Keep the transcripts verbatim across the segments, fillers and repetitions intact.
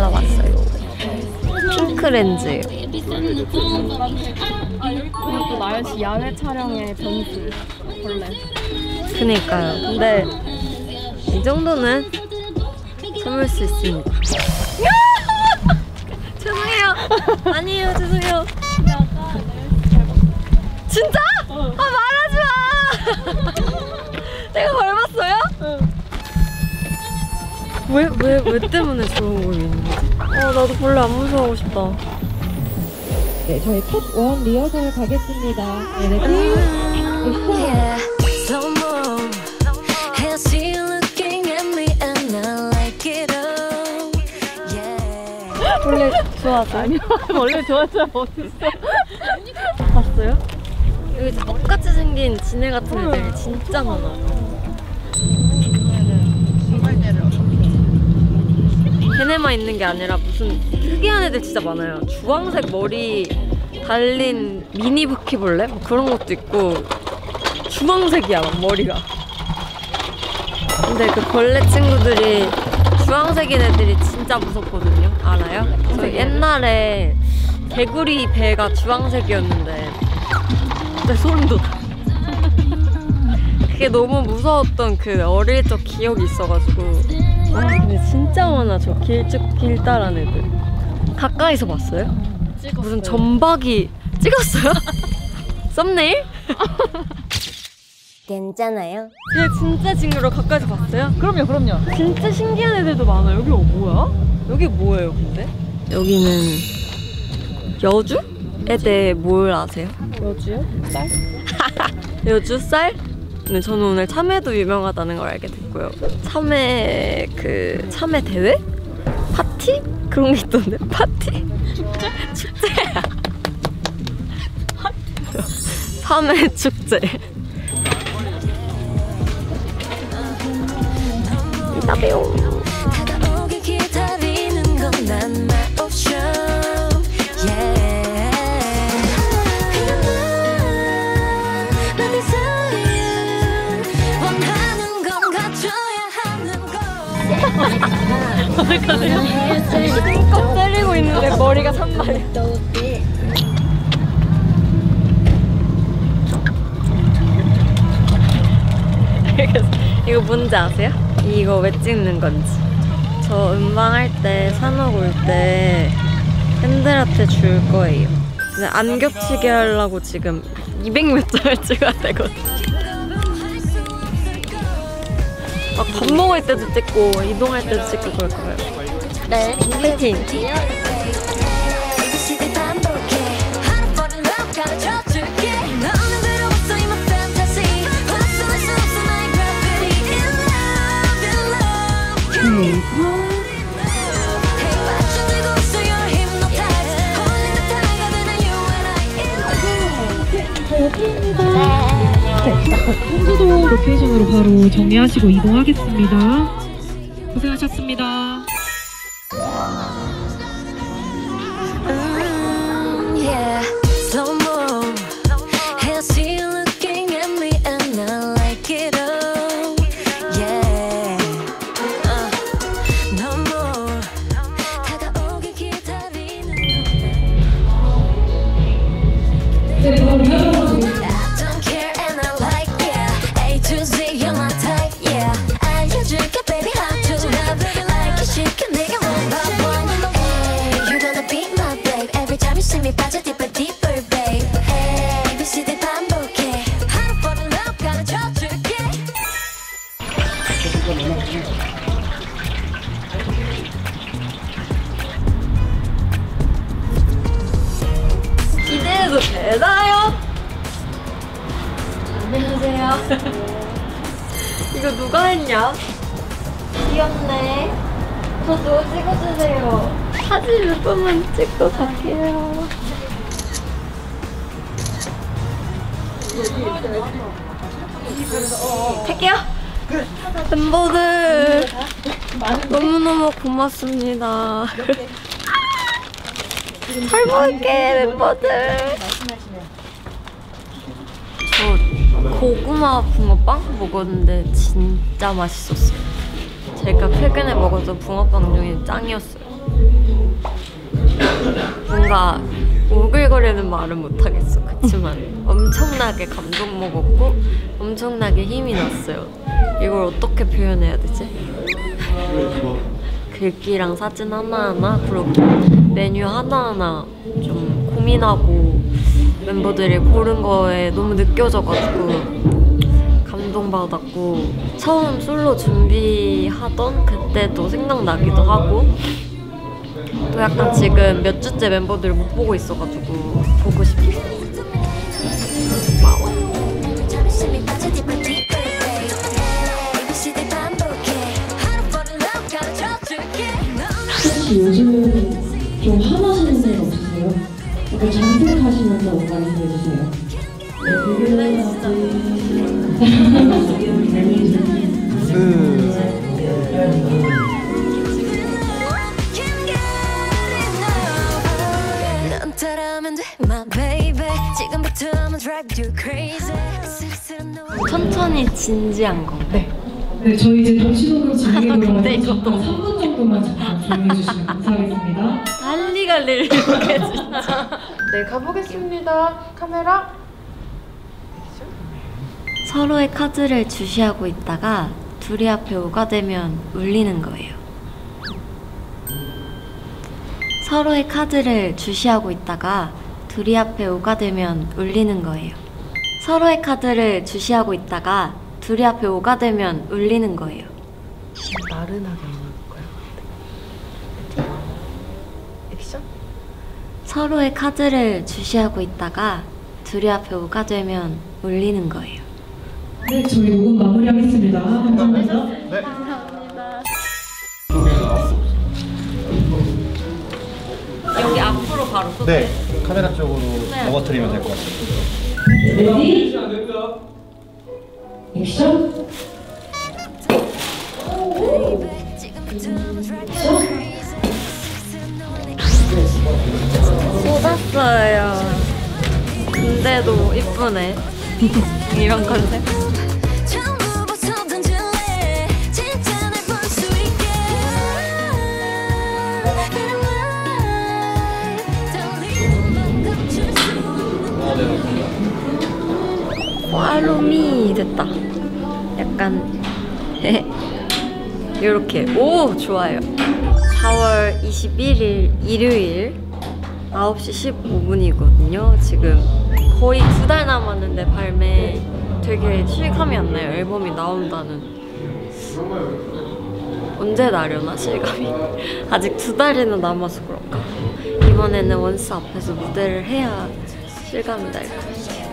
발라봤어요. 핑크 렌즈예요. 이것도 나연씨 야외 촬영의 변수. 원래. 그니까요. 근데 이 정도는 참을 수 있습니다. 죄송해요. 아니에요, 죄송해요. 진짜? 어. 아, 말하지 마. 내가 밟았어요? 응. 왜, 왜, 왜 때문에 저런 걸 있는 거지? 어, 나도 벌레 안 무서워하고 싶다. 네, 저희 톱원 리허설 가겠습니다. 네, 네. 원래 좋아하세요? 아니요, 원래 좋아하지 어딨어. 봤어요? 여기 똑같이 생긴 지네 같은 애들이 진짜 많아. 걔네만 있는 게 아니라 무슨 특이한 애들 진짜 많아요. 주황색 머리 달린 미니 바퀴벌레? 뭐 그런 것도 있고 주황색이야, 막 머리가. 근데 그 벌레 친구들이 주황색인 애들이 진짜 무섭거든요. 알아요? 저 옛날에 개구리 배가 주황색이었는데 진짜 소름 돋아. 그게 너무 무서웠던 그 어릴 적 기억이 있어가지고. 와, 근데 진짜 많아. 저 길쭉 길 따란 애들. 가까이서 봤어요? 찍었어요. 무슨 점박이 찍었어요? 썸네일? 괜찮아요? 제 진짜 친구로 가까이서 봤어요? 그럼요, 그럼요. 진짜 신기한 애들도 많아. 여기 뭐야? 여기 뭐예요, 근데? 여기는 여주에 대해 뭘 아세요? 여주요? 쌀? 여주 쌀? 근데 저는 오늘 참외도 유명하다는 걸 알게 됐고요. 참외 그 참외 대회? 파티? 그런 게 있던데? 파티? 축제? 축제야. 참외 축제. 이따 봬요. 꼭 때리고 있는데 머리가 산발이야. 이거 뭔지 아세요? 이거 왜 찍는 건지. 저 음방 할 때 산옥 올 때 팬들한테 줄 거예요. 근데 안 겹치게 하려고 지금 이백 몇 장을 찍어야 되거든. 막 밥 먹을 때도 찍고 이동할 때도 찍고 그럴 거예요. 네, 파이팅! 홍수도 로케이션으로 바로 정리하시고 이동하겠습니다. 고생하셨습니다. 기대해도 되나요? 안녕하세요. 이거 누가 했냐? 귀엽네. 저도 찍어주세요. 사진 몇 번만 찍고 갈게요. 할게요. 멤버들 너무너무 고맙습니다. 잘 볼게 멤버들. 저 고구마 붕어빵 먹었는데 진짜 맛있었어요. 제가 최근에 먹었던 붕어빵 중에 짱이었어요. 뭔가 오글거리는 말은 못하겠어. 그치만 엄청나게 감동 먹었고 엄청나게 힘이 났어요. 이걸 어떻게 표현해야 되지? 글귀랑 사진 하나하나 그리고 메뉴 하나하나 좀 고민하고 멤버들이 고른 거에 너무 느껴져가지고 감동받았고 처음 솔로 준비하던 그때도 생각나기도 하고 또 약간 지금 몇 주째 멤버들을 못 보고 있어가지고 보고 싶어요. 고마워. 혹시 요즘 좀 화나시는 일 없으세요? 이거 장색하시면서 뭔가 얘기해주세요. 천천히 진지한 거. 네. 네, 저희 이제 동시동으로 진행해 근데 보려고 이것도 삼 분 정도만 잠깐 조용해 주시면 감사하겠습니다. 할리갈리를 이렇게 진짜. 네, 가보겠습니다. 카메라. 서로의 카드를 주시하고 있다가 둘이 앞에 오가되면 울리는 거예요. 서로의 카드를 주시하고 있다가 둘이 앞에 오가되면 울리는 거예요. 서로의 카드를 주시하고 있다가 둘이 앞에 오가되면 울리는 거예요. 나른하게 먹을 거야. 액션? 서로의 카드를 주시하고 있다가 둘이 앞에 오가되면 울리는 거예요. 네, 저희 녹음 마무리하겠습니다. 감사합니다. 감사합니다. 여기 앞으로 바로 쏘 네, 카메라 쪽으로 넘어뜨리면 될 것 같아요. 레디? 액션? 쏟았어요. 근데도 이쁘네. 이런 컨셉. 팔로미 됐다. 약간 이렇게 오 좋아요. 사월 이십일일 일요일 아홉 시 십오 분이거든요 지금 거의 두 달 남았는데 발매. 되게 실감이 안 나요. 앨범이 나온다는. 언제 나려나 실감이. 아직 두 달이나 남아서 그런가. 이번에는 원스 앞에서 무대를 해야 실감이 날 것 같아요.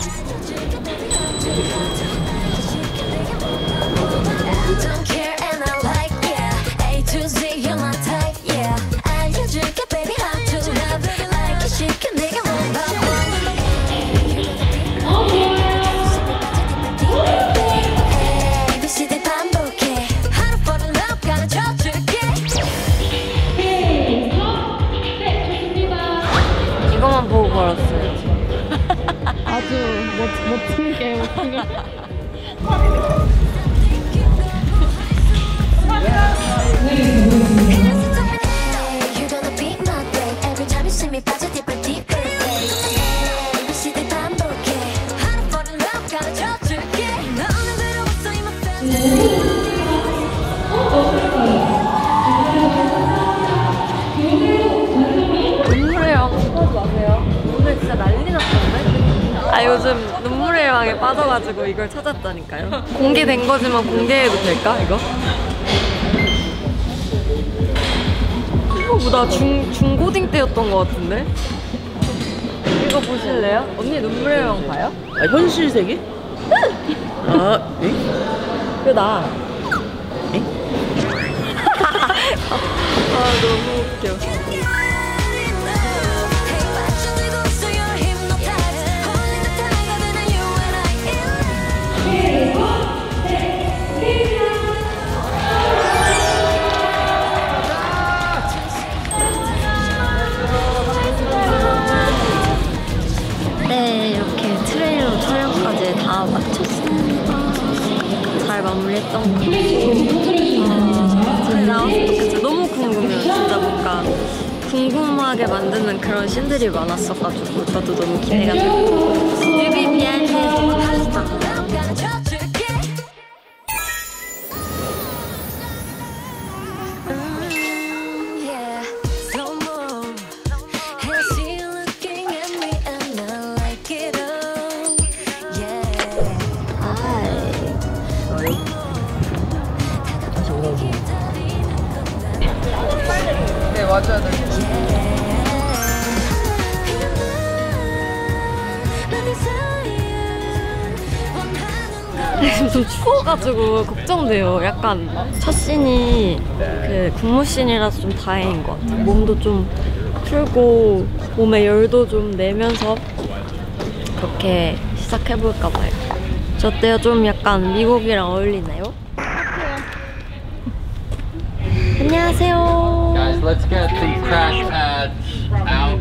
Don't care and I like yeah A to Z you're my type yeah 알려줄게 baby how to love it like it 시켜 내가 원하는 A B C D 반복해 하루 for the love 가르쳐줄게 이거만 보고 걸었어요. 아주 멋, 멋지게 웃긴 거. You're gonna be my babe every time you see me 빠져 deeper deeper A B C D 반복해 하루 for the love 가르쳐줄게 너는 들어왔어 in my face 눈물의 여왕 하지 마세요. 오늘 진짜 난리 났던데? 아 요즘 눈물의 여왕에 빠져가지고 이걸 찾았다니까요. 공개된 거지만 공개해도 될까 이거? 이거 뭐 나 중, 중고딩 때였던 것 같은데? 이거 보실래요? 언니 눈물의 여왕 봐요? 아, 현실 세계? 아, 에? 그 나. 에? 아 너무 웃겨. 네, 이렇게 트레일러 촬영까지 다 마쳤습니다. 잘 마무리했던 것 같아요. 아, 잘 나왔으면 좋겠어요. 너무 궁금해요. 진짜 뭔가 궁금하게 만드는 그런 씬들이 많았어가지고 저도 너무 기대가 되고 뮤비 비하인드 합시다. 네, 맞아야 돼. 좀 추워가지고 걱정돼요. 약간 첫 씬이 그 군무 씬이라서 좀 다행인 것 같아요. 몸도 좀 풀고 몸에 열도 좀 내면서 그렇게 시작해볼까 봐요. 저 어때요? 좀 약간 미국이랑 어울리나요? 안녕하세요. Guys, let's get the crash pads out.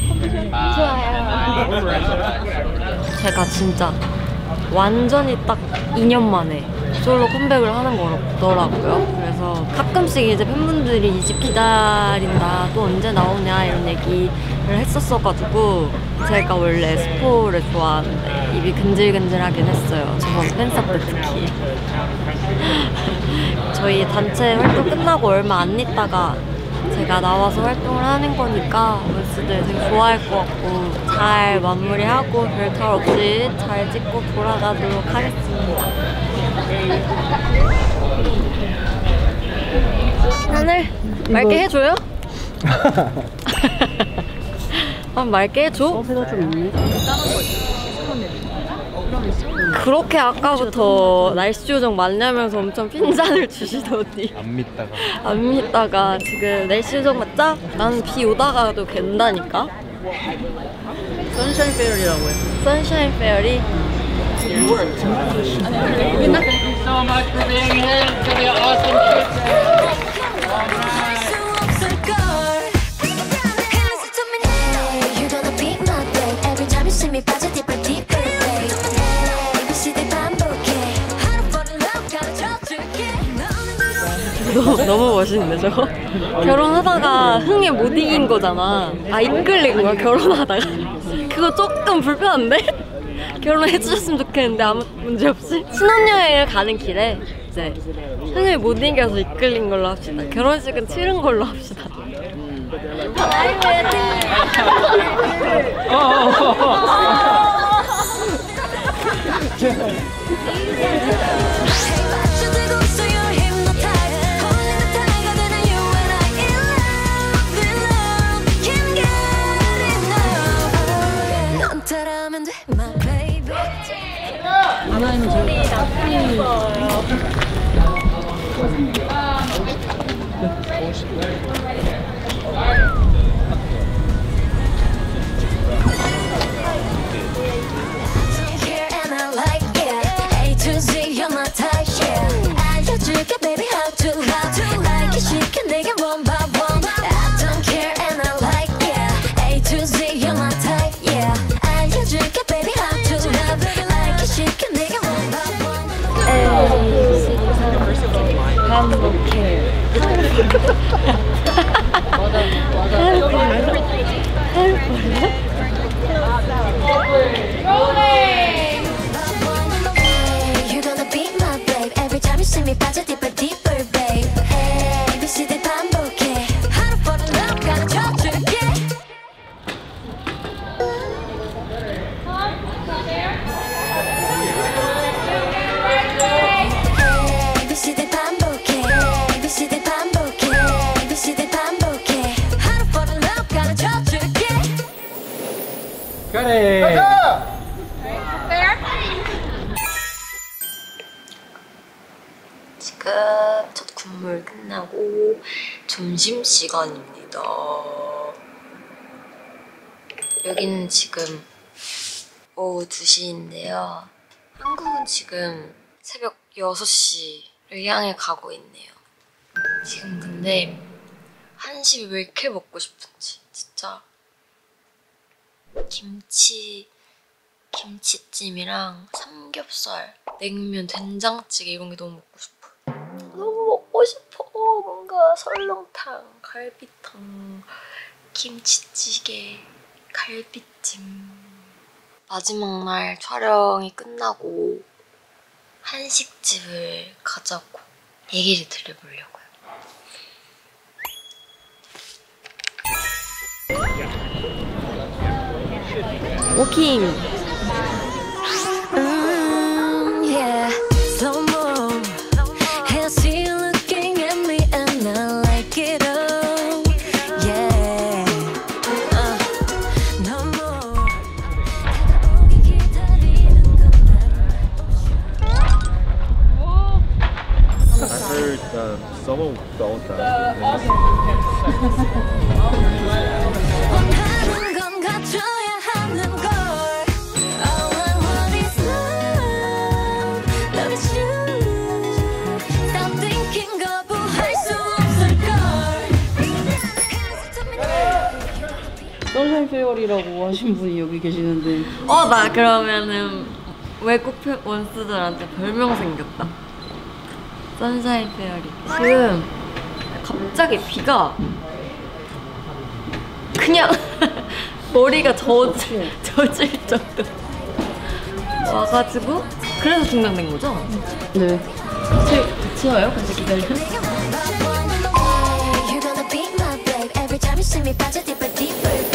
제가 진짜 완전히 딱 이 년 만에 솔로 컴백을 하는 거더라고요. 그래서 가끔씩 이제 팬분들이 이 집 기다린다, 또 언제 나오냐 이런 얘기를 했었어가지고 제가 원래 스포를 좋아하는데 입이 근질근질하긴 했어요. 저번 팬사 때 특히. 저희 단체 활동 끝나고 얼마 안 있다가 제가 나와서 활동을 하는 거니까 원스들 되게 좋아할 것 같고 잘 마무리하고 별 탈 없이 잘 찍고 돌아가도록 하겠습니다. 하늘 맑게 해줘요? 한 맑게 해줘? 그렇게 아까부터 날씨 조정 맞냐면서 엄청 핀잔을 주시더니 안 믿다가 안 믿다가 지금 날씨 조정 맞자? 나는 비 오다가도 된다니까? 선샤인 페어리라고 해. 선샤인 페어리? Thank you so much for being here to the awesome You're gonna be my babe every time you see me 빠져 deeper deeper babe A B C D 반복해 하루 fall in love 가르쳐줄게 너무, 너무 멋있는데 저거? 결혼하다가 흥에 못 이긴 거잖아. 아 이끌린 거야 결혼하다가. 그거 조금 불편한데? 결혼해 주셨으면 좋겠는데 아무 문제 없이. 신혼여행을 가는 길에 이제 흥을 못 이겨서 이끌린 걸로 합시다. 결혼식은 치른 걸로 합시다. 맞춰들고 있어 you're hypnotized 홀린 듯한 내가 되는 you and I in love in love can't get enough 넌 따라하면 돼 my baby and I like it A to Z you're my type yeah 알려줄게 baby how to how to like it 시켜 내게 one by one I don't care and I like it A to Z you're my type yeah 알려줄게 baby how to how to like it 시켜 내게 one by one 반복해. You're gonna be my babe every time you see me 빠져 deeper deeper babe A B C D 반복해 하루 fall in love 가르쳐줄게 A B C D 반복해 A B C D 반복해 A B C D 반복해 하루 fall in love 가르쳐줄게 그래. 지금 첫 군물 끝나고 점심시간입니다. 여기는 지금 오후 두 시인데요. 한국은 지금 새벽 여섯 시를 향해 가고 있네요. 지금 근데 한식이 왜 이렇게 먹고 싶은지 진짜 김치 김치찜이랑 삼겹살, 냉면, 된장찌개 이런 게 너무 먹고 싶어. 너무 먹고 싶어. 뭔가 설렁탕, 갈비탕 김치찌개, 갈비찜. 마지막 날 촬영이 끝나고 한식집을 가자고 얘기를 들려보려고요. 오킹. Mm, yeah, slow mo. And she looking at me and I like it all. Yeah, uh, no more. 다가오기 기다리는 건데. I heard uh, someone felt that. 원하는 건 갖춰야 하는 걸. All I want is love, love is you. Stop thinking 거부할 수 없을 걸. 선샤인 페어리라고 하신 분이 여기 계시는데 어, 나 그러면은 외국 표- 원스들한테 별명 생겼다. 선샤인 페어리. 지금 갑자기 비가 그냥 머리가 젖을, 젖을 정도 와가지고 그래서 중단된 거죠? 네. 같이 와요? 같이 기다리면? You're gonna be my babe every time you see me 빠져 deeper deeper.